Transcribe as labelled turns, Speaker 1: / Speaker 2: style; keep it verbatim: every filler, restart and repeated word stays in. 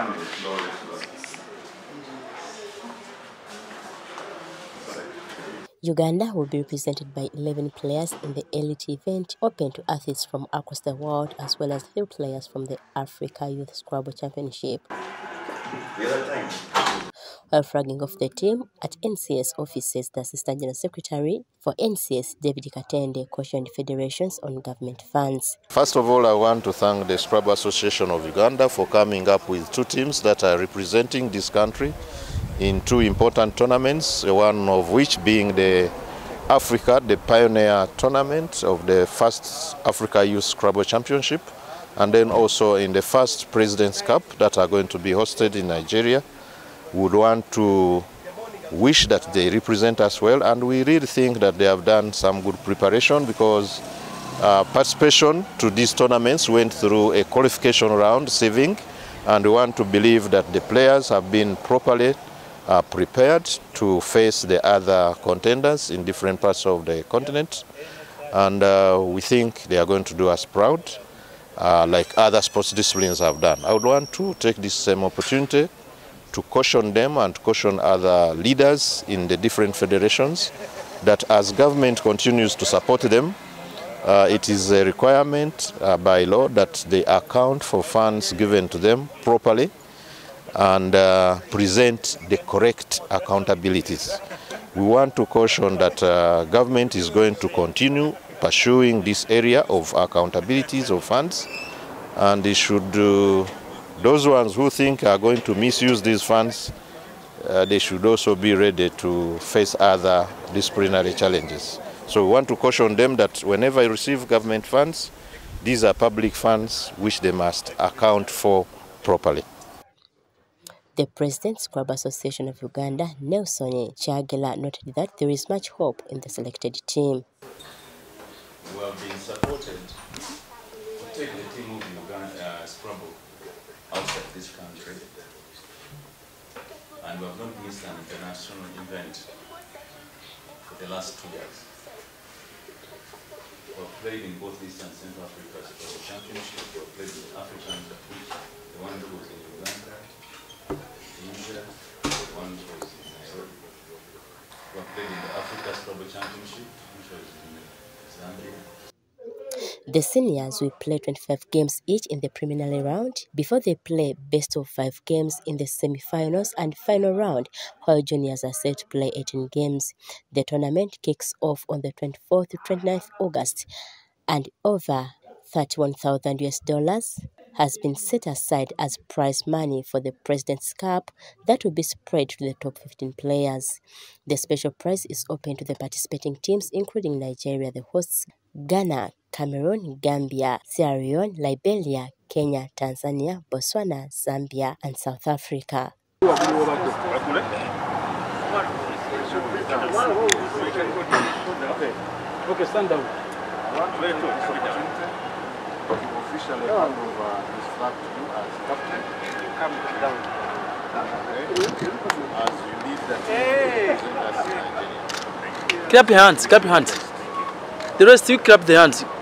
Speaker 1: Uganda will be represented by eleven players in the elite event, open to athletes from across the world, as well as three players from the Africa Youth Scrabble Championship. While flagging off the team at N C S offices, the Assistant General Secretary for N C S, David Katende, cautioned federations on government funds.
Speaker 2: First of all, I want to thank the Scrabble Association of Uganda for coming up with two teams that are representing this country in two important tournaments, one of which being the Africa, the Pioneer Tournament of the first Africa Youth Scrabble Championship, and then also in the first President's Cup that are going to be hosted in Nigeria. We would want to wish that they represent us well, and we really think that they have done some good preparation, because uh, participation to these tournaments went through a qualification round, saving, and we want to believe that the players have been properly uh, prepared to face the other contenders in different parts of the continent, and uh, we think they are going to do us proud, uh, like other sports disciplines have done. I would want to take this same opportunity to caution them and caution other leaders in the different federations that as government continues to support them, uh, it is a requirement uh, by law that they account for funds given to them properly and uh, present the correct accountabilities. We want to caution that uh, government is going to continue pursuing this area of accountabilities of funds, and they should uh, those ones who think are going to misuse these funds, uh, they should also be ready to face other disciplinary challenges. So we want to caution them that whenever you receive government funds, these are public funds which they must account for properly.
Speaker 1: The President, Scrabble Association of Uganda, Nelson Kyagala, noted that there is much hope in the selected team.
Speaker 3: We have been supported to take the team of Uganda uh, Scrabble outside this country, and we have not missed an international event for the last two years. We have played in both East and Central Africa Scrabble Championship. We have played with Africans, the one who was in Uganda, India, the one who was in Nairobi. We have played in the Africa Scrabble Championship, which was in Zambia.
Speaker 1: The seniors will play twenty-five games each in the preliminary round before they play best of five games in the semi-finals and final round, while juniors are set to play eighteen games. The tournament kicks off on the twenty-fourth to twenty-ninth of August, and over thirty-one thousand US dollars has been set aside as prize money for the President's Cup that will be spread to the top fifteen players. The special prize is open to the participating teams, including Nigeria, the hosts, Ghana, Cameroon, Gambia, Sierra Leone, Liberia, Kenya, Tanzania, Botswana, Zambia, and South Africa.
Speaker 4: Okay, stand down.
Speaker 5: Officially hand over this flag to you as captain. Come down. As you lead the team,
Speaker 4: clap your hands, clap your hands. The rest you clap the hands.